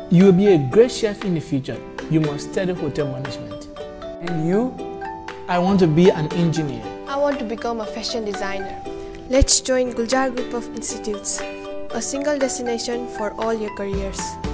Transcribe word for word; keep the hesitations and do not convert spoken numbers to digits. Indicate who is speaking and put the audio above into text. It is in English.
Speaker 1: You will be a great chef in the future. You must study hotel management. And you? I want to be an engineer.
Speaker 2: I want to become a fashion designer. Let's join Gulzar Group of Institutes, a single destination for all your careers.